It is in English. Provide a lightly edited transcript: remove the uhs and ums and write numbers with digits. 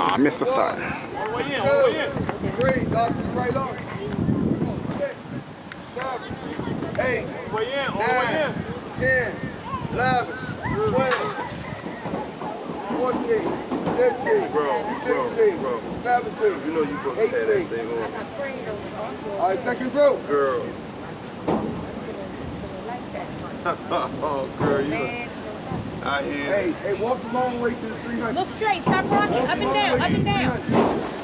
I missed the start. 1, 2, 3, Dawson, right on. 6, 7, 8, 9, 10, 11, 12, 14, 15, 16, 17, You know you supposed to have that thing on. All right, second group. Girl. Oh, girl, you I hear. Hey, walk the long way to the 300. Look straight, stop rocking, up and down, up and down.